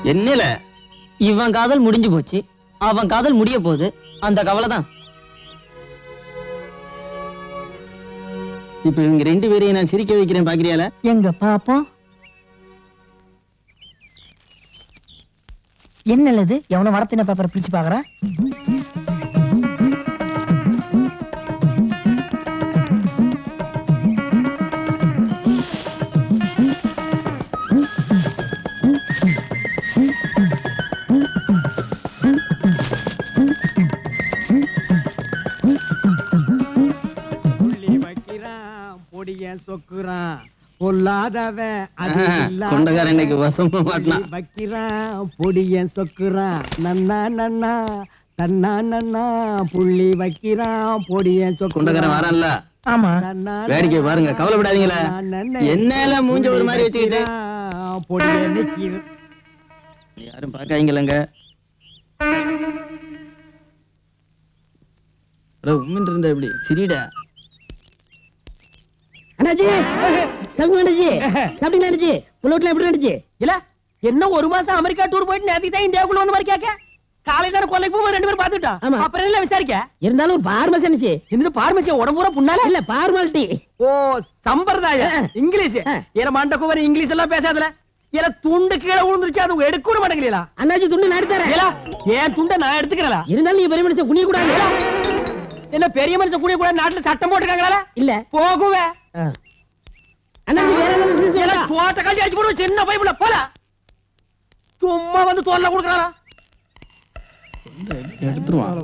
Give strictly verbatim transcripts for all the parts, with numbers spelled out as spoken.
என்னல இவன் காதல் முடிஞ்சு போச்சு, அவன் காதல் முடிய போகுது, அந்த கவலைதான். இப்ப இவங்க ரெண்டு பேரையும் நான் சிரிக்க வைக்கிறேன், பாக்குறியால? எங்க பாப்போம். என்னது எவன வடத்தின பேப்பர் பிரிச்சு பாக்குறேன். கொண்டகாரன் இன்னைக்கு வசமா மாட்டலாம். வைக்கிறான் பொடியன் சொக்குறான் நன்னா நன்னா தன்னா நன்னா புள்ளி வைக்கிறான் பொடியன் சொக்கு. கொண்டகாரன் வரான்ல? ஆமா. வேடிக்கை பாருங்க, கவலைப்படாதீங்களா. என்ன மூஞ்ச ஒரு மாதிரி வச்சுக்கிட்டு பொடியன் நிக்கிற யாரும் பாக்காங்களங்க. உண்மைன்னு இருந்தா எப்படி சிரிடா. அண்ணாச்சி, சங்கு அண்ணாச்சி, சாப்பிட்டீங்களா அண்ணாச்சி? புல்லோட்ல எப்படி அண்ணாச்சி? இல்ல என்ன ஒரு மாசம் அமெரிக்கா டூர் போயிட்டு நேத்துக்கு தான் இந்தியாவுக்குள்ள வந்து மாதிரி கேட்க. காலையில தானே கொல்லைக்கு போய் ரெண்டு பேரும் பாத்துட்டோம். அப்புறம் என்ன விசாரிக்க? இருந்தாலும் ஒரு பார்மசி அண்ணாச்சி. இந்த பார்மசி உடம்பூரா புண்ணால இல்ல பார்மாலிட்டி. ஓ சம்பிரதாயம் இங்கிலீஷ். ஏல மண்டக்கு வர இங்கிலீஷ் எல்லாம் பேசாதல. ஏல துண்டு கீழே விழுந்துருச்சு, அது எடுக்க கூட மாட்டேங்கல. அண்ணாச்சி துண்டு நான் எடுத்துறேன். ஏல ஏன் துண்டை நான் எடுத்துக்கறல. இருந்தாலும் நீ பெரிய மனுஷன் குனிய கூடாது. என்ன பெரிய மனுஷன் குனிய கூடாது நாட்டுல சட்டம் போட்டுருக்காங்களா? இல்ல போகுவே. அண்ணாச்சி வேற ஏதாவது விஷயம் ஏல சோட்ட கட்டி அடிச்சு போடு சின்ன பைப்புல போல. சும்மா வந்து தோல்ல குடுக்குறாரா? எடுத்துருவான்.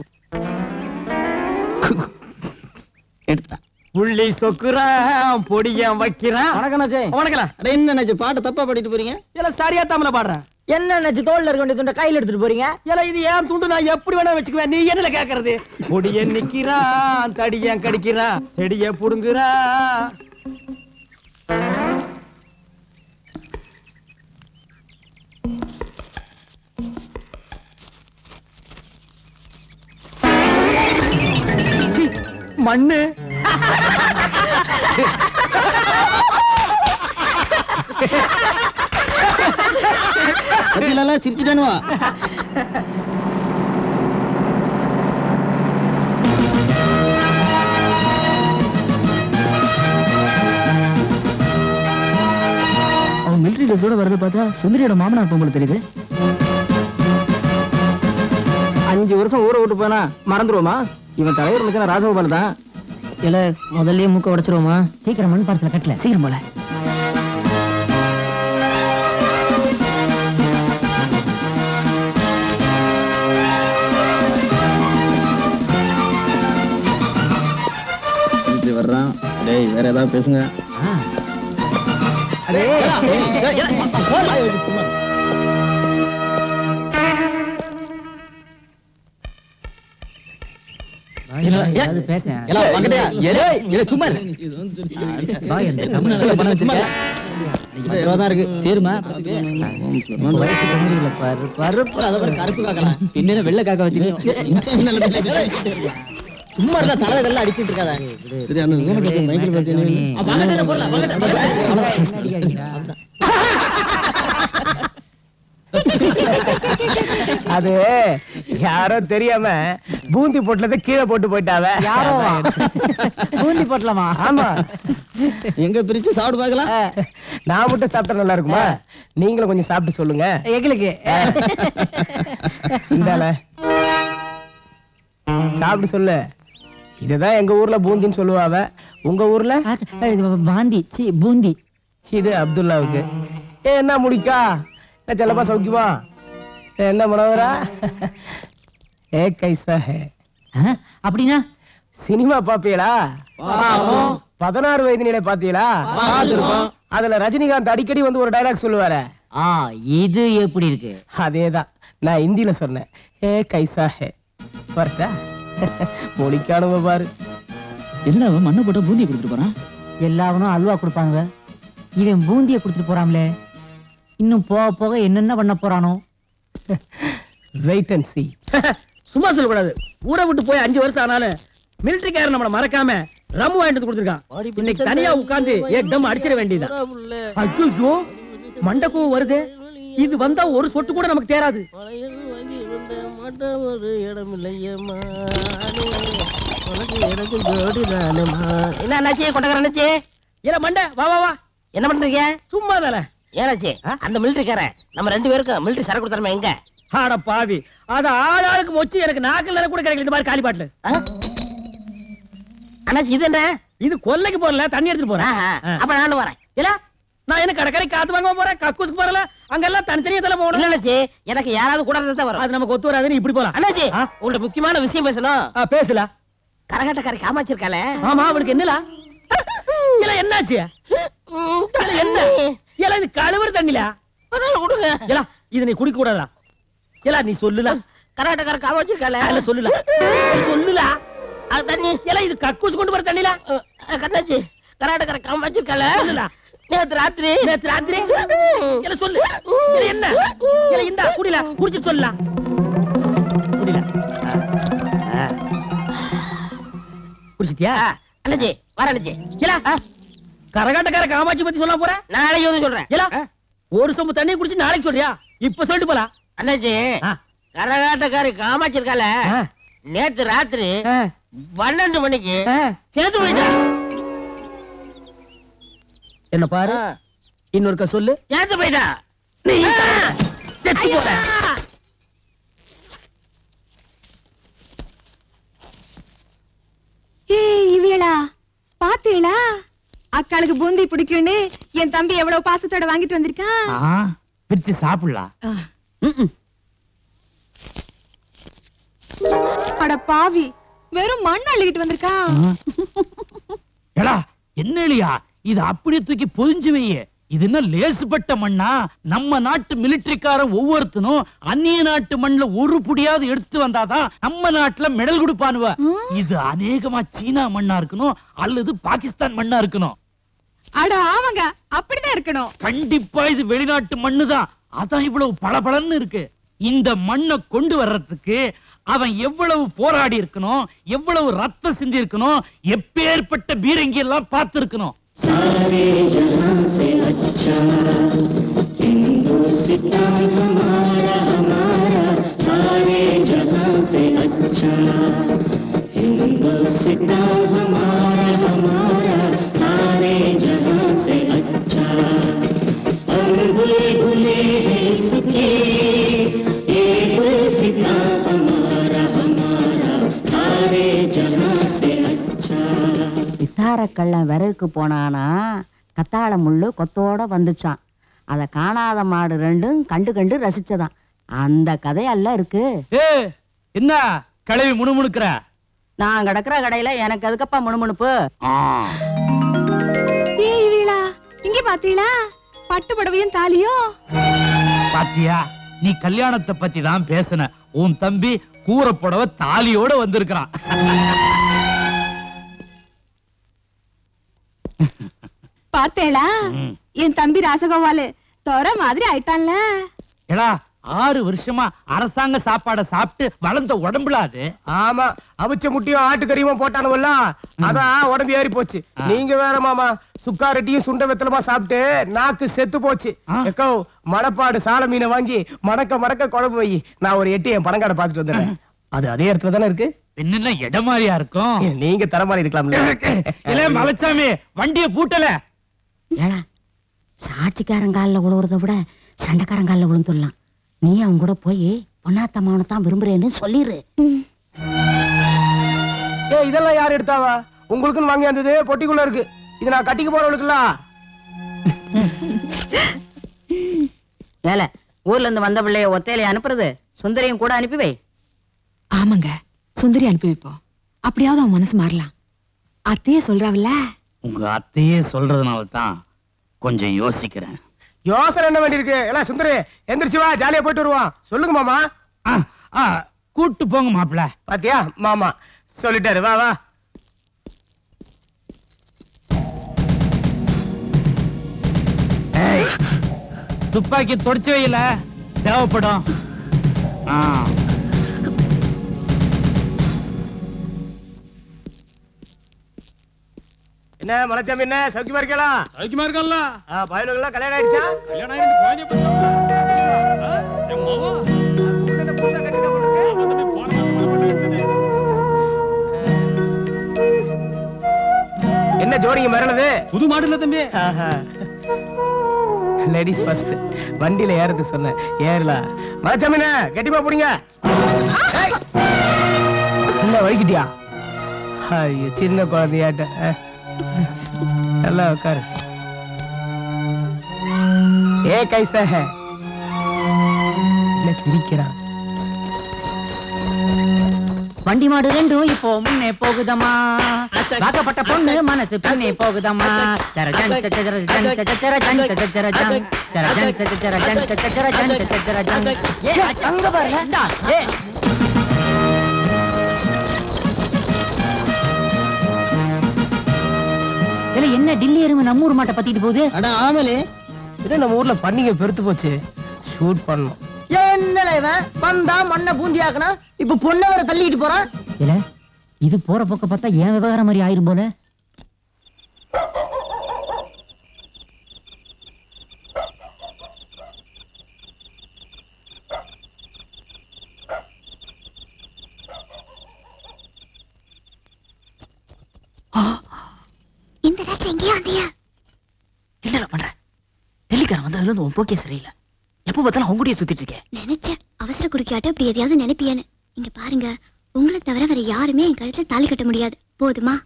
எடுத்துட்டான். புள்ளி சொக்குறான் பொடியன் வைக்கிறான். வணக்கம்ண்ணாச்சி. வணக்கம். அட என்ன பாட்டை தப்பா பாடிட்டு போறீங்க? ஏல சரியா தமிழ்ல பாடுறேன். என்னண்ணாச்சி தோல்ல இருக்க வேண்டிய துண்டை கையில எடுத்துட்டு போறீங்க? ஏல இது ஏன் துண்டு நான் எப்படி வேணா வச்சுக்குவேன், நீ என்னல கேக்குறது? பொடியன் நிக்கிறான் தடியன் கடிக்கிறான் செடிய புடுங்குறான். மண்ணு சிரிச்சுட்டானுவா. அவன் மிலிட்டரி ட்ரெஸ்ஸோட வரத பார்த்தா சுந்தரியோட மாமனார் பொம்பளை தெரியுது. அஞ்சு வருஷம் ஊரை விட்டு போனா மறந்துருவோமா? இவன் தலைவர் மச்சான ராஜகோபால் தான். இல்ல முதல்லயே மூக்க உடைச்சிருவோமா? சீக்கிரம் மண் பார்சல கட்டல, சீக்கிரம் போல. வர்றான். டேய் வேற ஏதாவது பேசுங்க. வெள்ள காக்க வச்சு சும்மா இருந்தா தலை வெள்ள அடிச்சிட்டு இருக்காதா? அது யாரோ தெரியாம பூந்தி பொட்டலத்தை கீழே போட்டு போயிட்டாவ. யாரோ பூந்தி போட்டலாமா? ஆமா. எங்க பிரிச்சு சாப்பிட்டு பாக்கலாம். நான் மட்டும் சாப்பிட்டா நல்லா இருக்குமா? நீங்களும் கொஞ்சம் சாப்பிட்டு சொல்லுங்க எங்களுக்கு. இந்தால சாப்பிட்டு சொல்லு. இதுதான் எங்க ஊர்ல பூந்தின்னு சொல்லுவாவ. உங்க ஊர்ல பாந்தி பூந்தி. இது அப்துல்லாவுக்கு. என்ன முடிக்கா? என்ன செல்லப்பா சௌக்கியமா? என்ன மனோகரா? ஏ கைசா ஹே. அப்படின்னா சினிமா பாப்பீங்களா? பதினாறு வயது நிலை பாத்தீங்களா? அதுல ரஜினிகாந்த் அடிக்கடி வந்து ஒரு டைலாக் சொல்லுவாரு. இது எப்படி இருக்கு? அதேதான் நான் ஹிந்தியில சொன்னேன். ஏ கைசா ஹே. வரட்டா? மொழிக்கானுவ பாரு. என்ன மண்ணை போட்ட பூந்தியை கொடுத்துட்டு போறான். எல்லாவனும் அல்வா கொடுப்பாங்க, இவன் பூந்தியை கொடுத்துட்டு போறாங்களே. இன்னும் போக போக என்னென்ன பண்ண போறானோ. Wait and see. சும்மா சொல்லக்கூடாது. ஊரை விட்டு போய் அஞ்சு வருஷம் ஆனாலும் மிலிட்டரிக்காரன் நம்மள மறக்காம ரம்மு வாங்கிட்டு கொடுத்துருக்கான். இன்னைக்கு தனியா உட்கார்ந்து ஏக்தம் அடிச்சிட வேண்டியதான். ஐயோ மண்டக்கும் வருது. இது வந்தா ஒரு சொட்டு கூட நமக்கு தேராது. என்ன அண்ணாச்சி கொண்டக்கார அண்ணாச்சி? இல்ல மண்டை வா வா வா. என்ன பண்றீங்க? சும்மா தானே. ஏனாச்சி அந்த மிலிட்டரிக்காரன் நம்ம ரெண்டு பேருக்கும் மிலிட்டரி சரக்கு கொடுத்தாருமே எங்க? ஆட பாவி, அத ஆளாளுக்கு மொச்சு எனக்கு நாக்கில் நேரம் கூட கிடைக்கல இந்த மாதிரி காலி பாட்டில். அண்ணாச்சி இது என்ன? இது கொல்லைக்கு போறல, தண்ணி எடுத்துட்டு போறேன். அப்ப நானும் வரேன். இல்ல நான் என்ன கடற்கரை காத்து வாங்க போறேன், கக்கூசுக்கு போறல, அங்கெல்லாம் தனித்தனியா தலை போகணும். அண்ணாச்சி எனக்கு யாராவது கூட இருந்தா வரும். அது நமக்கு ஒத்து வராதுன்னு இப்படி போலாம். அண்ணாச்சி உங்கள்ட்ட முக்கியமான விஷயம் பேசணும். பேசல. கரகாட்டக்காரி காமாட்சி இருக்காளே. ஆமா, அவளுக்கு என்னலா? இல்ல என்னாச்சு? என்ன இல்ல இது கழுவுற தண்ணில கொடுங்க. இல்ல இது நீ குடிக்க கூடாதா? இல்ல நீ சொல்லுல. கரகாட்டக்கார காமாட்சி இருக்காளே. இல்ல சொல்லுல சொல்லுல. அது தண்ணி இல்ல இது கக்கூஸ் கொண்டு வர தண்ணில. கண்ணாச்சி கரகாட்டக்கார காமாட்சி இருக்காளே. சொல்லுல. நேத்து ராத்திரி நேத்து ராத்திரி இல்ல சொல்லு. இல்ல என்ன? இல்ல இந்த குடில குடிச்சு சொல்லலாம். குடில குடிச்சிட்டியா? அண்ணாச்சி வர அண்ணாச்சி. இல்ல கரகாட்டக்கார காமாட்சி பத்தி சொல்ல போற? நாளைக்கு வந்து சொல்றேன். இல்ல ஒரு சொம்பு தண்ணி குடிச்சு நாளைக்கு சொல்றியா? இப்ப சொல்லிட்டு போலாம். அண்ணாச்சி கரகாட்டக்காரி காமாட்சி இருக்காளே, நேத்து ராத்திரி பன்னெண்டு மணிக்கு சேர்த்து போயிட்டா. என்ன பாரு, இன்னொருக்க சொல்லு. சேர்த்து போயிட்டா. நீ செத்து போற. ஏய் இவியலா பாத்தீங்களா? அக்காளுக்கு பூந்தி பிடிக்கும்னு என் தம்பி எவ்வளவு பாசத்தோட வாங்கிட்டு வந்திருக்கான். பிரிச்சு சாப்பிடலாம். அட பாவி, வெறும் மண் அள்ளிக்கிட்டு வந்திருக்கான். என்ன இல்லையா இது அப்படியே தூக்கி பொதிஞ்சு வையே. இது என்ன லேசுப்பட்ட மண்ணா? நம்ம நாட்டு மிலிட்டரிக்காரன் ஒவ்வொருத்தனும் அந்நிய நாட்டு மண்ணுல ஒரு புடியாவது எடுத்து வந்தாதான் நம்ம நாட்டுல மெடல் கொடுப்பானுவ. இது அநேகமா சீனா மண்ணா இருக்கணும் அல்லது பாகிஸ்தான் மண்ணா இருக்கணும். அட ஆமாங்க, அப்படிதான் இருக்கணும். கண்டிப்பா இது வெளிநாட்டு மண்ணுதான். அதான் இவ்வளவு பளபளன்னு இருக்கு. இந்த மண்ணை கொண்டு வர்றதுக்கு அவன் எவ்வளவு போராடி இருக்கணும், எவ்வளவு ரத்தம் சிந்தி இருக்கணும், எப்பேற்பட்ட பீரங்கி எல்லாம் பார்த்து இருக்கணும். सारे जहां से अच्छा हिंदुस्तान हमारा हमारा, सारे जहां से अच्छा हिंदुस्तान हमारा हमारा, सारे जहां से अच्छा अनभुले भुले हैं इसके ये गुलसितां हमारा हमारा, सारे जहां से अच्छा. வித்தாரக்கள்ளன் விறகுக்கு போனானா கத்தாழ முள்ளு கொத்தோட வந்துச்சான். அத காணாத மாடு ரெண்டும் கண்டு கண்டு ரசிச்சதான். அந்த கதையெல்லாம் இருக்கு. என்ன கிளவி முணுமுணுக்கிற? நான் கிடக்குற கடையில எனக்கு அதுக்கப்பா முணுமுணுப்பு. ஏய் வீலா, இங்க பாத்தீங்களா பட்டு புடவையும் தாலியும்? பாத்தியா, நீ கல்யாணத்தை பத்தி தான் பேசுன. உன் தம்பி கூரை புடவை தாலியோட வந்திருக்கிறான். பாத்தேளா, என் தம்பி ராசகோபாலு தோர மாதிரி ஆயிட்டான்ல. ஏடா, ஆறு வருஷமா அரசாங்க சாப்பாட சாப்பிட்டு வளர்ந்த உடம்புல அது. ஆமா, அவிச்ச முட்டியும் ஆட்டுக்கறியும் போட்டானுவல்ல, அதான் உடம்பு ஏறி போச்சு. நீங்க வேற மாமா, சுக்காரட்டியும் சுண்ட வெத்தலமா சாப்பிட்டு நாக்கு செத்து போச்சு. எக்கோ மணப்பாடு சால மீனை வாங்கி மடக்க மடக்க குழம்பு வை. நான் ஒரு எட்டு என் பணங்காடை பாத்துட்டு வந்துடுறேன். அது அதே இடத்துல தானே இருக்கு. என்ன இடம் மாதிரியா இருக்கும்? நீங்க தர மாதிரி இருக்கலாம்ல. இல்ல மலைச்சாமி, வண்டிய பூட்டல. ஏடா, சாட்சிக்காரங்கால விழுவுறத விட சண்டைக்காரங்கால விழுந்துடலாம். நீ அவங்க கூட போய் பொன்னாத்தம்மாவனை தான் விரும்புறேன்னு சொல்லிரு. ஏ, இதெல்லாம் யார் எடுத்தாவா? உங்களுக்குன்னு வாங்கி வந்தது பொட்டிக்குள்ள இருக்கு. இது நான் கட்டிக்கு போறவளுக்குல்ல. ஏல, ஊர்ல இருந்து வந்த பிள்ளைய ஒத்தையில அனுப்புறது, சுந்தரியும் கூட அனுப்பி வை. ஆமாங்க, சுந்தரி அனுப்பி வைப்போம். அப்படியாவது அவன் மனசு மாறலாம். அத்தையே சொல்றாவில்ல. உங்க அத்தையே சொல்றதுனால தான் கொஞ்சம் யோசிக்கிறேன். யோசனை என்ன வேண்டி இருக்கு? எல்லாம் சுந்தரி எந்திரிச்சு வா, ஜாலியா போயிட்டு வருவான். சொல்லுங்க மாமா. கூட்டு போங்க மாப்பிள்ள. பாத்தியா மாமா சொல்லிட்டாரு. வா வா. துப்பாக்கி தொடச்சு வையில, தேவைப்படும். என்ன மலைச்சாமி, என்ன சௌக்கியமா இருக்கலாம்? சௌக்கியமா இருக்கல. பயனுக்கு கல்யாணம் ஆயிடுச்சா? கல்யாணம் ஆயிடுச்சு. என்ன ஜோடிங்க மிரளது? புது மாடல்ல தம்பி. Ladies first. வண்டியில ஏறது சொன்னேன், ஏறலாம். மச்சாமினே கட்டிப்பா போடுங்க. என்ன வைக்கிட்டியா? ஐயோ சின்ன குழந்தையாட்ட. நல்லா உட்காரு. ஏ கைசா ஹே? என்ன சிரிக்கிறான்? வண்டி மாடு ரெண்டும் இப்போ முன்னே போகுதம்மா, வாக்கப்பட்ட பொண்ணு மனசு பின்னே போகுதம்மா. சர ஜன் சர ஜன் சர சர ஜன் சர ஜன் சர ஜன் சர ஜன் சர ஜன் சர ஜன். ஏ அங்க பாருங்க. இந்தா ஏ இல்ல என்ன டில்லி எருமை நம்ம ஊர் மாட்டை பத்திட்டு போகுது? அட ஆமலே, இது நம்ம ஊர்ல பண்டிகை பெருத்து போச்சு, ஷூட் பண்ணோம். என்னல இவன் வந்தா மண்ணை பூந்தி ஆக்கனா, இப்ப பொண்ணை வர தள்ளிட்டு போறான். இல்ல இது போற பக்கம் பார்த்தா ஏன் விவகாரம் மாதிரி ஆயிரும் போல. இந்த ராத்திரி எங்கேயா வந்தியா? என்னல பண்ற? டெல்லிக்காரன் வந்ததுல இருந்து உன் போக்கே சரியில்லை. எப்ப பார்த்தாலும் அவங்க கூடயே சுத்திட்டு இருக்கேன். நினைச்சேன் அவசர குறுக்கியாட்ட அப்படி எதையாவது நினைப்பியான்னு. இங்க பாருங்க, உங்களை தவிர வேற யாருமே என் கழுத்துல தாலி கட்ட முடியாது. போதுமா?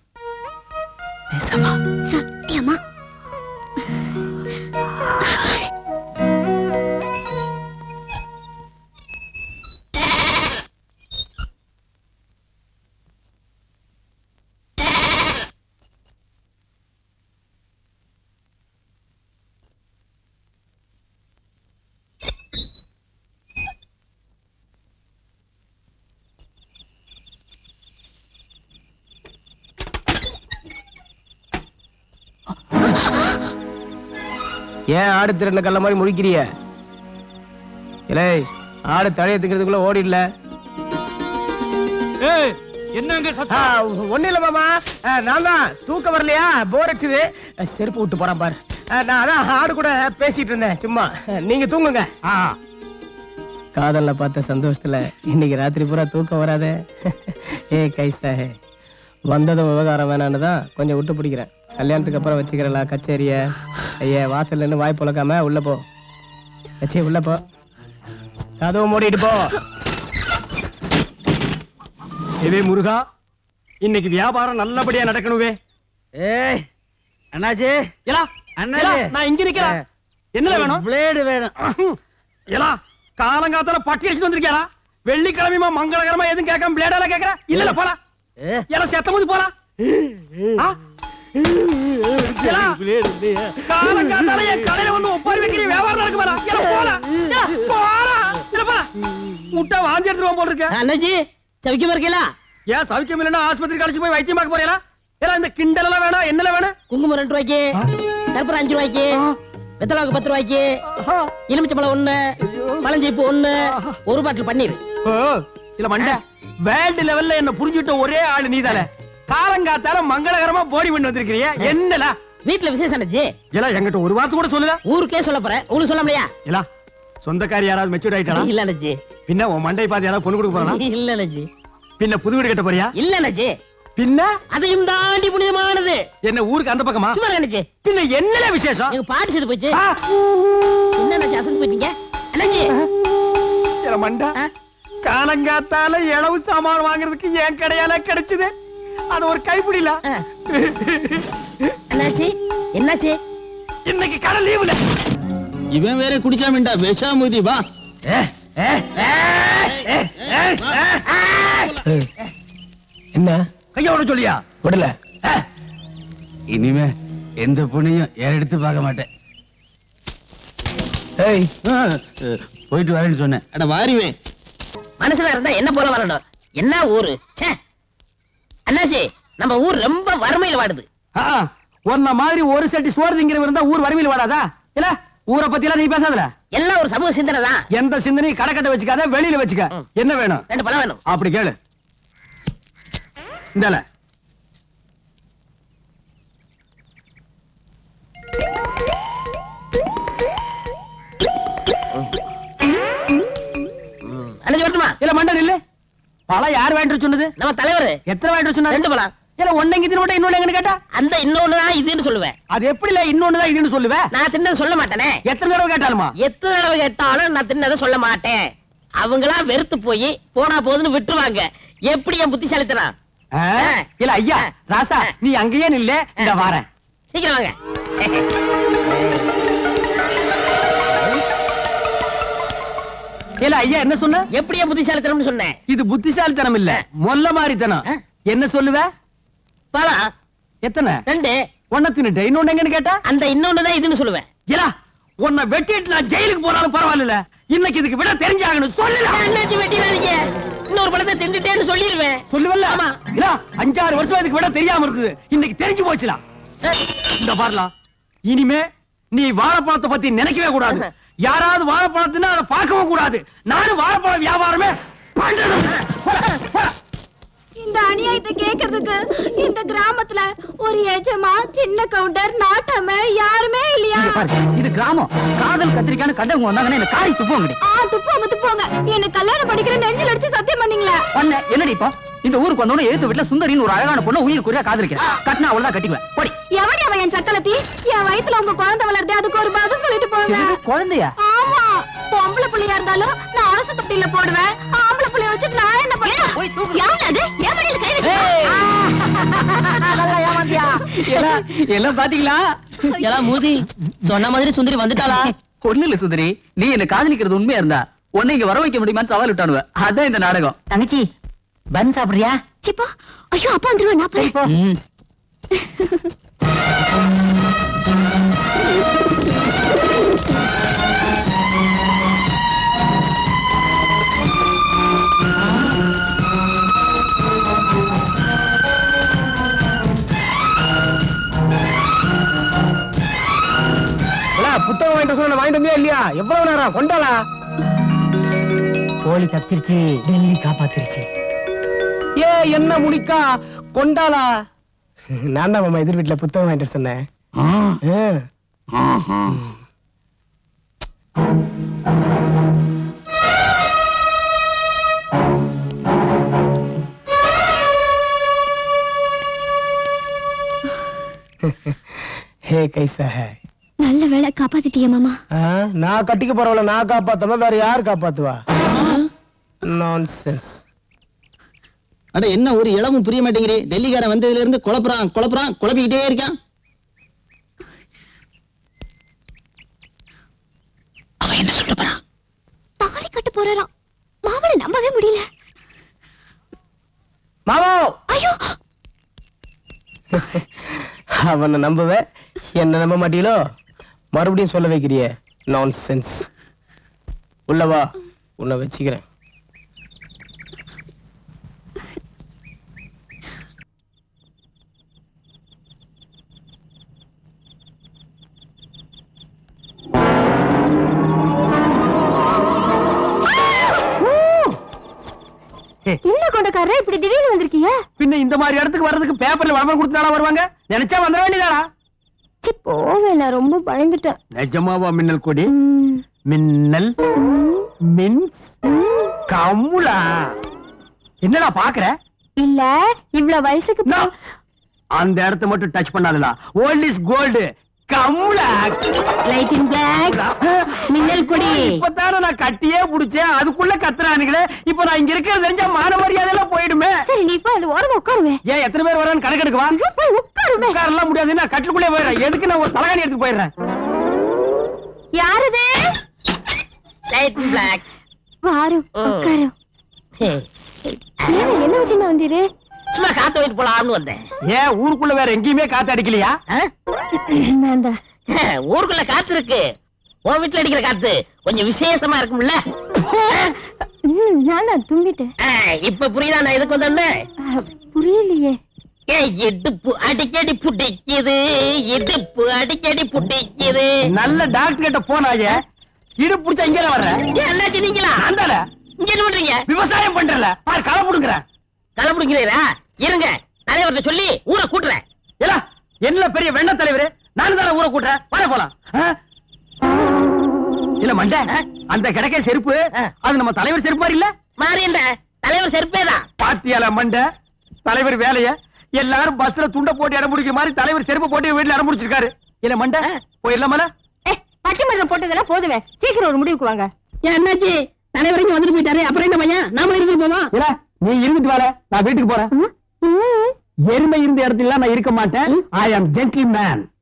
சத்தியமா? ஏன் ஆடு திறன கல்ல மாதிரி முழிக்கிறிய? இல்லை ஆடு தழையத்துக்கிறதுக்குள்ள ஓடிடல. என்னங்க ஒண்ணு இல்ல மாமா, நான் தான் தூக்கம் வரலையா, போர் அடிச்சுது, செருப்பு விட்டு போறான் பாரு. நான் அதான் ஆடு கூட பேசிட்டு இருந்தேன் சும்மா. நீங்க தூங்குங்க. காதல்ல பார்த்த சந்தோஷத்துல இன்னைக்கு ராத்திரி பூரா தூக்கம் வராதே. ஏ கைசா ஹே, வந்ததும் விவகாரம் வேணான்னு தான் கொஞ்சம் விட்டு பிடிக்கிறேன். கல்யாணத்துக்கு அப்புறம் வச்சுக்கிறலா கச்சேரிய. ஐயா வாசல்ல இருந்து வாய் பொழக்காம உள்ள போ. கச்சே உள்ள போ, கதவு மூடிட்டு போ. ஏவே முருகா, இன்னைக்கு வியாபாரம் நல்லபடியா நடக்கணுவே. ஏய் அண்ணாச்சி, ஏலா அண்ணாச்சி, நான் இங்க நிக்கிறேன். என்னல வேணும்? பிளேடு வேணும். ஏலா காலங்காத்தால பட்டி அடிச்சு வந்திருக்கியாரா? வெள்ளிக்கிழமையுமா மங்களகரமா எதுவும் கேட்காம பிளேடால கேக்குற? இல்ல போல ஏலா செத்த போது போலாம். காலங்காத்தால என் கடையில வந்து ஒப்பாரி வைக்கிற வியாபாரம் நடக்க போல. முட்டை வாந்தி எடுத்துருவோம் போல் இருக்க. அண்ணாச்சி சவிக்கமா இருக்கீங்களா? ஏன் சவிக்கம் இல்லைன்னா ஆஸ்பத்திரி கழிச்சு போய் வைத்தியம் பார்க்க போறீங்களா? ஏன்னா இந்த கிண்டல் எல்லாம் வேணாம். என்னல வேணும்? குங்குமம் ரெண்டு ரூபாய்க்கு, கற்பூரம் அஞ்சு ரூபாய்க்கு, வெத்தலாவுக்கு பத்து ரூபாய்க்கு, எலுமிச்சம்பழம் ஒண்ணு, பழஞ்சீப்பு ஒண்ணு, ஒரு பாட்டில் பன்னீர். இல்ல மண்ட வேர்ல்டு லெவல்ல என்ன புரிஞ்சுட்ட ஒரே ஆளு நீதானே. காலங்காத்தால மங்களகரமா போடி பண்ணி வந்திருக்கிறிய. என்னல வீட்டுல விசேஷம் அண்ணாச்சி. எல்லாம் என்கிட்ட ஒரு வார்த்தை கூட சொல்லல. ஊருக்கே சொல்ல போறேன், உங்களுக்கு சொல்ல முடியா? இல்ல சொந்தக்காரி யாராவது மெச்சூர்ட் ஆயிட்டாளா? இல்ல அண்ணாச்சி. பின்ன உன் மண்டை பாத்து யாராவது பொண்ணு கொடுக்க போறானா? இல்ல அண்ணாச்சி. பின்ன புது வீடு கட்ட போறியா? இல்ல அண்ணாச்சி. பின்ன அதையும் தாண்டி புனிதமானது. என்ன ஊருக்கு அந்த பக்கமா? சும்மா அண்ணாச்சி. பின்ன என்னல விசேஷம்? எங்க பாட்டு செத்து போச்சு. என்ன அண்ணாச்சி அசந்து போயிட்டீங்க? அண்ணாச்சி மண்டா காலங்காத்தால இளவு சாமான் வாங்குறதுக்கு என் கடையால கிடைச்சது. அது ஒரு கைப்பிடில. என்னாச்சு என்னாச்சு? இன்னைக்கு கடை லீவுல. இவன் வேற குடிச்சாமிண்டா விஷாமுதி. வா என்ன கையோட சொல்லியா? விடல. இனிமே எந்த பொண்ணையும் எடுத்து பார்க்க மாட்டேன். ஏய் போயிட்டு வரேன்னு சொன்னேன். அட வாரிவே, மனசுல இருந்தா என்ன போல வரணும். என்ன ஊரு அண்ணாச்சி, நம்ம ஊர் ரொம்ப வறுமையில வாடுது. உன்ன மாதிரி ஒரு சட்டி சோறு திங்கிறவங்க இருந்தா ஊர் வறுமையில் வாடாதா? இல்ல ஊரை பத்தி எல்லாம் நீ பேசாதல. எல்லாம் ஒரு சமூக சிந்தனை தான். எந்த சிந்தனையும் கடக்கட்ட வச்சுக்காத, வெளியில வச்சுக்க. என்ன வேணும்? ரெண்டு பழம் வேணும். அப்படி கேளு. இந்தல பழம் யார் வாங்கிட்டு சொன்னது? நம்ம தலைவர். எத்தனை வாங்கிட்டு சொன்னாரு? ரெண்டு பழம். ஏன்னா ஒண்ணு தின்னு மட்டும் இன்னொன்னு எங்கன்னு கேட்டா அந்த இன்னொன்னுதான் இதுன்னு சொல்லுவேன். அது எப்படி இல்ல இன்னொன்னுதான் இதுன்னு சொல்லுவேன்? நான் தின்னது சொல்ல மாட்டேனே. எத்தனை தடவை கேட்டாலுமா? எத்தனை தடவை கேட்டாலும் நான் தின்னதை சொல்ல மாட்டேன். அவங்களா வெறுத்து போய் போனா போதுன்னு விட்டுருவாங்க. எப்படி என் புத்திசாலித்தனம்? இல்ல ஐயா ராசா நீ அங்கேயே நில்ல, இந்த வாரேன். சீக்கிரம் வாங்க. இல்ல ஐயா என்ன சொன்ன? எப்படி என் புத்திசாலித்தனம்னு சொன்னேன். இது புத்திசாலித்தனம் இல்ல, மொல்ல மாதிரித்தனம். என்ன சொல்லுவ? பழம் எத்தனை? ரெண்டு. ஒன்ன தின்னுட்டு இன்னொன்னு எங்கன்னு கேட்டா அந்த இன்னொன்னுதான் இதுன்னு சொல்லுவேன். ஏலா உன்னை வெட்டிட்டு நான் ஜெயிலுக்கு போனாலும் பரவாயில்ல, இன்னைக்கு இதுக்கு விட தெரிஞ்சாகணும். சொல்லலாம். என்னாச்சு வெட்டிடாதீங்க, இன்னொரு பழத்தை தின்னுட்டேன்னு சொல்லிடுவேன். சொல்லுவல்ல? ஆமா. இல்ல அஞ்சாறு வருஷம் இதுக்கு விட தெரியாம இருக்குது, இன்னைக்கு தெரிஞ்சு போச்சுலாம். இந்த பாருலாம், இனிமே நீ வாழைப்பழத்தை பத்தி நினைக்கவே கூடாது. யாராவது வாழைப்பழத்துன்னா அதை பார்க்கவும் கூடாது. நானும் வாழைப்பழ வியாபாரமே பண்றேன். இந்த அநியாயத்தை கேக்குறதுக்கு இந்த கிராமத்துல ஒரு எஜமா, சின்ன கவுண்டர், நாட்டாம யாருமே இல்லையா? இது கிராமம். காதல் கத்திரிக்கான கண்டவங்க வந்தாங்கன்னா என்ன காரி துப்புவாங்க. ஆ துப்புவாங்க துப்புவாங்க. என்ன கல்யாணம் படிக்கிற நெஞ்சில் அடிச்சு சத்தியம் பண்ணீங்களா? பண்ண என்னடி இப்போ? இந்த ஊருக்கு வந்தோட எழுத்து வீட்டுல சுந்தரின்னு ஒரு அழகான பொண்ணு உயிர் குறியா காதலிக்கிறேன். கட்டினா அவ்வளவுதான் கட்டிக்குவேன். போடி. எவடி அவன் என் சக்கலத்தி? என் வயித்துல உங்க குழந்தை வளருது, அதுக்கு ஒரு பதில் சொல்லிட்டு போங்க. குழந்தையா? ஆமா, பொம்பளை புள்ளையா இருந்தாலும் நான் அரசு தொட்டில போடுவேன். ஆம்பளை புள்ளைய வச்சு நான் என்ன பண்ணுவேன்? எல்லாம் பாத்தீங்களா? எல்லாம் மூதி சொன்ன மாதிரி சுந்தரி வந்துட்டாளா? ஒண்ணு இல்ல சுந்தரி, நீ என்ன காதலிக்கிறது உண்மையா இருந்தா உன்னை இங்க வர வைக்க முடியுமான்னு சவால் விட்டானுவ. அதான் இந்த நாடகம். தங்கச்சி பன் சாப்பிடுறியா? சிப்பா ஐயோ அப்பா வந்துருவேன். நான் போறேன். புத்தகம் வாங்கிட்டு சொன்ன வாங்கிட்டு வந்தியா இல்லையா? எவ்வளவு நேரம் கொண்டாளா? கோழி தப்பிச்சிருச்சு, டெல்லி காப்பாத்திருச்சு. ஏ என்ன முனிக்கா கொண்டாளா? நான் தான் மாமா எதிர் வீட்டுல புத்தகம் வாங்கிட்டு சொன்னேன். ஹே கைசா ஹே? நல்ல வேளை காப்பாத்திட்டிய மாமா. நான் கட்டிக்க போறவள நான் காப்பாத்தாம வேற யார் காப்பாத்துவா? நான்சென்ஸ். அட என்ன ஒரு இளமும் புரிய மாட்டேங்கிறே. டெல்லிக்காரன் வந்ததுல இருந்து குழப்பறான் குழப்பறான் குழப்பிக்கிட்டே இருக்கான். அவன் என்ன சொல்ல போறான்? தாலி கட்ட போறாராம். மாமனை நம்பவே முடியல. மாமா ஐயோ அவனை நம்பவே என்ன நம்ப மாட்டீங்களோ? மறுபடியும் சொல்ல வைக்கிறிய நான்சென்ஸ். உள்ளவா உன்னை வச்சுக்கிறேன். என்ன கொண்டக்காரரே இப்படி திடீர்னு வந்திருக்கீங்க? பின்ன இந்த மாதிரி இடத்துக்கு வர்றதுக்கு பேப்பர்ல விளம்பரம் கொடுத்தாலும் வருவாங்க. நினைச்சா வந்துட வேண்டியதாடா. சி போவே, நான் ரொம்ப பயந்துட்டேன். நிஜமாவா மின்னல் கொடி? மின்னல் மின்ஸ் கமுலா. என்னடா பாக்குற? இல்ல இவ்வளவு வயசுக்கு அந்த இடத்தை மட்டும் டச் பண்ணாதடா. Old is gold. கமுலா லைட் இன் பிளாக் மின்னல் கொடி. இப்பதானே நான் கட்டியே புடிச்சேன், அதுக்குள்ள கத்துறானுங்களே. இப்ப நான் இங்க இருக்கிறது தெரிஞ்சா மான மரியாதை எல்லாம் போயிடுமே. சரி நீ இப்ப அந்த ஓரமா உட்காருவே. ஏன் எத்தனை பேர் வரான்னு கணக்கெடுக்கவா? உட்காருவே. உட்காரலாம் முடியாது, நான் கட்டுக்குள்ளே போயிடுறேன். எதுக்கு நான் ஒரு தலகாணி எடுத்து போயிடுறேன். யாருது? Light in black. வாரு உட்காரு. ஏன் என்ன விஷயமா வந்தீரு? சும்மா காத்து போயிட்டு போலாம்னு வந்தேன். ஏன் ஊருக்குள்ள வேற எங்கேயுமே காத்து அடிக்கலையா? ஊருக்குள்ள காத்து இருக்கு. உன் வீட்டுல அடிக்கிற காத்து கொஞ்சம் விசேஷமா இருக்கும்ல. நான் தும்பிட்டேன். இப்ப புரியுதா நான் எதுக்கு வந்தேன்? புரியலையே. இடுப்பு அடிக்கடி புடிக்குது, இடுப்பு அடிக்கடி புடிக்குது. நல்ல டாக்டர் கிட்ட போனாயே. இடுப்பு புடிச்சா இங்க வர்ற. என்னாச்சு நீங்களா? அந்தால இங்க என்ன பண்றீங்க? விவசாயம் பண்றல. பாரு களை புடுங்கறேன். களை புடுங்கறீரா? இருங்க தலைவர்கிட்ட சொல்லி ஊரை கூட்டுறேன். ஏலா என்ன பெரிய வெண்ண தலைவரே, நான் தான ஊரை கூட்டுறேன். வர போலாம். இல்ல மண்டை, அந்த கிடக்கே செருப்பு அது நம்ம தலைவர் செருப்பு மாதிரி இல்ல. மாறி இந்த தலைவர் செருப்பேதான். பாத்தியால மண்ட தலைவர் வேலைய எல்லாரும் பஸ்ல துண்ட போட்டு இடம் முடிக்கிற மாதிரி தலைவர் செருப்பு போட்டு வீட்டுல இடம் முடிச்சிருக்காரு. இல்ல மண்ட போயிடலாமல. பட்டிமன்றம் போட்டதெல்லாம் போதுமே, சீக்கிரம் ஒரு முடிவுக்கு வாங்க. என்னாச்சு தலைவர் இங்க வந்துட்டு போயிட்டாரு, அப்புறம் என்ன பையன் நாம இருந்துட்டு போவோம். இல்ல நீ இருந்துட்டு வாழ, நான் வீட்டுக்கு போறேன். எருமை இருந்த இடத்துல நான் இருக்க மாட்டேன். ஐ ஆம் ஜென்டில்மேன்.